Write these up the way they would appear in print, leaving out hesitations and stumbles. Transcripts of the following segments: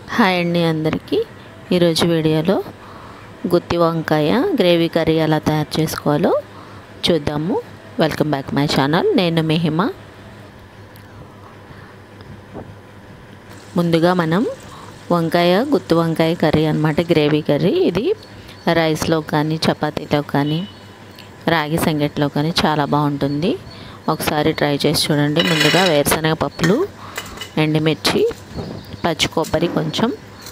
Hi అండి అందరికీ. ఈరోజు వీడియోలో గుత్తి వంకాయ గ్రేవీ కర్రీ ఎలా తయారు చేసుకోవాలో చూద్దాము. Welcome back my channel. నేను మెహిమ. ముందుగా మనం గుత్తి వంకాయ కర్రీ అన్నమాట, గ్రేవీ కర్రీ. ఇది రైస్లో కానీ చపాతీలో కానీ రాగి సంగట్లో కానీ చాలా బాగుంటుంది. ఒకసారి ట్రై చేసి చూడండి. ముందుగా వేరుశనగ పప్పులు, ఎండుమిర్చి, పచ్చి కొబ్బరి, కొంచెం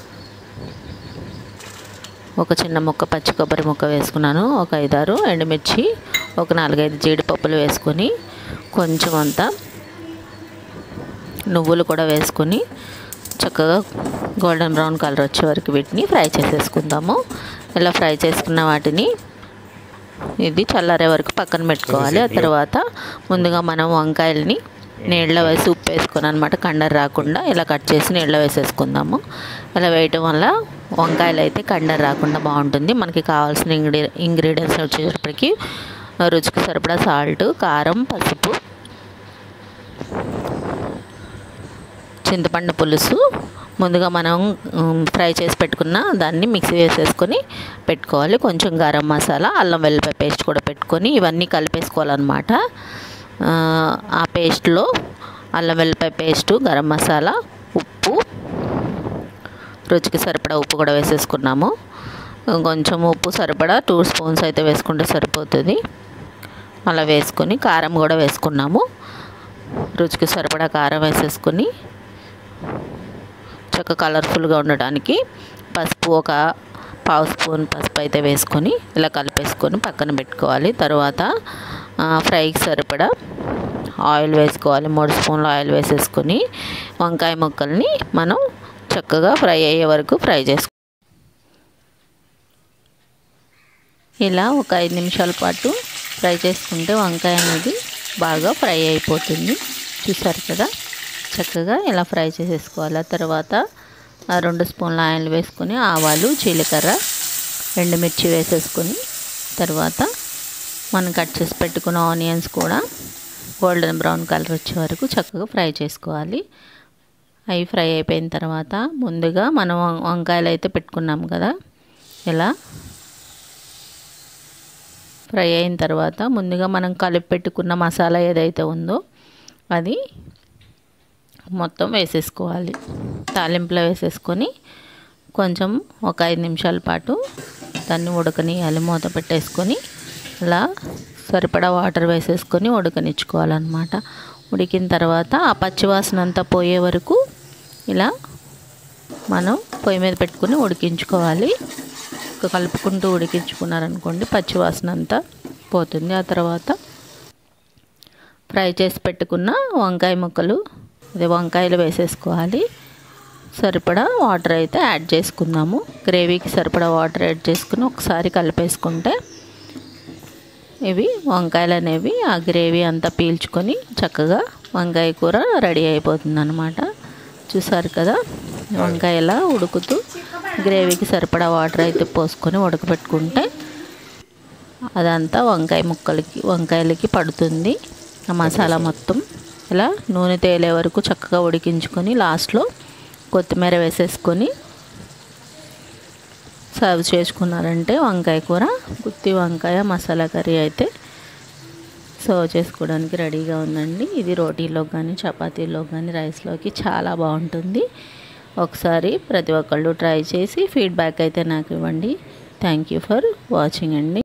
ఒక చిన్న ముక్క పచ్చి కొబ్బరి ముక్క వేసుకున్నాను. ఒక 5-6 ఎండుమిర్చి, ఒక 4-5 జీడిపప్పులు వేసుకొని కొంచెం అంతా నువ్వులు కూడా వేసుకొని చక్కగా గోల్డెన్ బ్రౌన్ కలర్ వచ్చే వరకు వీటిని ఫ్రై చేసేసుకుందాము. ఇలా ఫ్రై చేసుకున్న వాటిని ఇది చల్లారే వరకు పక్కన పెట్టుకోవాలి. ఆ తర్వాత ముందుగా మనం వంకాయలని నీళ్ళలో వేసి ఉప్పు వేసుకొని అన్నమాట, కండర రాకుండా ఇలా కట్ చేసి నీళ్ళలో వేసేసుకుందాము. ఇలా వేయటం వల్ల వంకాయలు అయితే కండర రాకుండా బాగుంటుంది. మనకి కావాల్సిన ఇంగ్రీడియంట్స్ వచ్చేటప్పటికి రుచికి సరిపడా సాల్ట్, కారం, పసుపు, చింతపండు పులుసు, ముందుగా మనం ఫ్రై చేసి పెట్టుకున్న దాన్ని మిక్సీ వేసేసుకొని పెట్టుకోవాలి. కొంచెం గరం మసాలా, అల్లం వెల్లిపాయ పేస్ట్ కూడా పెట్టుకొని ఇవన్నీ కలిపేసుకోవాలన్నమాట. ఆ పేస్ట్లో అల్లం వెల్లిపాయ పేస్టు, గరం మసాలా, ఉప్పు, రుచికి సరిపడా ఉప్పు కూడా వేసేసుకున్నాము. కొంచెం ఉప్పు సరిపడా 2 స్పూన్స్ అయితే వేసుకుంటే సరిపోతుంది. అలా వేసుకొని కారం కూడా వేసుకున్నాము. రుచికి సరిపడా కారం వేసేసుకొని చక్కగా కలర్ఫుల్గా ఉండడానికి పసుపు, ఒక 1/2 స్పూన్ పసుపు అయితే వేసుకొని ఇలా కలిపేసుకొని పక్కన పెట్టుకోవాలి. తర్వాత ఫ్రైకి సరిపడా ఆయిల్ వేసుకోవాలి. 3 స్పూన్ల ఆయిల్ వేసేసుకొని వంకాయ ముక్కల్ని మనం చక్కగా ఫ్రై అయ్యే వరకు ఫ్రై చేసుకోవాలి. ఇలా ఒక 5 నిమిషాల పాటు ఫ్రై చేసుకుంటే వంకాయ అనేది బాగా ఫ్రై అయిపోతుంది. చూసారు కదా, చక్కగా ఇలా ఫ్రై చేసేసుకోవాలి. ఆ తర్వాత 2 స్పూన్ల ఆయిల్ వేసుకొని ఆవాలు, జీలకర్ర, ఎండుమిర్చి వేసేసుకొని తర్వాత మనం కట్ చేసి పెట్టుకున్న ఆనియన్స్ కూడా గోల్డెన్ బ్రౌన్ కలర్ వచ్చే వరకు చక్కగా ఫ్రై చేసుకోవాలి. అవి ఫ్రై అయిపోయిన తర్వాత ముందుగా మనం వంకాయలు అయితే పెట్టుకున్నాం కదా, ఇలా ఫ్రై అయిన తర్వాత ముందుగా మనం కలిపి పెట్టుకున్న మసాలా ఏదైతే ఉందో అది మొత్తం వేసేసుకోవాలి. తాలింపులో వేసేసుకొని కొంచెం ఒక 5 నిమిషాల పాటు దాన్ని ఉడకనియాలి. మూత పెట్టేసుకొని అలా సరిపడా వాటర్ వేసేసుకొని ఉడకనిచ్చుకోవాలన్నమాట. ఉడికిన తర్వాత ఆ పచ్చివాసన అంతా పోయే వరకు ఇలా మనం పొయ్యి మీద పెట్టుకుని ఉడికించుకోవాలి. కలుపుకుంటూ ఉడికించుకున్నారనుకోండి పచ్చివాసన అంతా పోతుంది. ఆ తర్వాత ఫ్రై చేసి పెట్టుకున్న వంకాయ ముక్కలు, అదే వంకాయలు వేసేసుకోవాలి. సరిపడా వాటర్ అయితే యాడ్ చేసుకుందాము. గ్రేవీకి సరిపడా వాటర్ యాడ్ చేసుకుని ఒకసారి కలిపేసుకుంటే ఇవి వంకాయలు అనేవి ఆ గ్రేవీ అంతా పీల్చుకొని చక్కగా వంకాయ కూర రెడీ అయిపోతుంది అన్నమాట. చూసారు కదా, వంకాయ ఇలా ఉడుకుతూ గ్రేవీకి సరిపడా వాటర్ అయితే పోసుకొని ఉడకబెట్టుకుంటే అదంతా వంకాయలకి పడుతుంది. ఆ మసాలా మొత్తం ఇలా నూనె తేలే వరకు చక్కగా ఉడికించుకొని లాస్ట్లో కొత్తిమీర వేసేసుకొని సర్వ్ చేసుకున్నారంటే వంకాయ కూర, గుత్తి వంకాయ మసాలా కర్రీ అయితే సర్వ్ చేసుకోవడానికి రెడీగా ఉందండి. ఇది రోటీలో కానీ చపాతీలో కానీ రైస్లోకి చాలా బాగుంటుంది. ఒకసారి ప్రతి ఒక్కళ్ళు ట్రై చేసి ఫీడ్బ్యాక్ అయితే నాకు ఇవ్వండి. థ్యాంక్ యూ ఫర్ వాచింగ్ అండి.